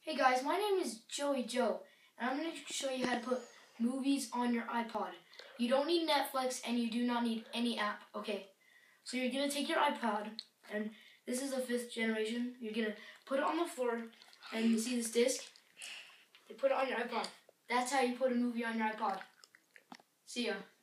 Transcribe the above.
Hey guys, my name is Joey Joe, and I'm going to show you how to put movies on your iPod. You don't need Netflix, and you do not need any app, okay? So you're going to take your iPod, and this is a 5th generation. You're going to put it on the floor, and you see this disc? You put it on your iPod. That's how you put a movie on your iPod. See ya.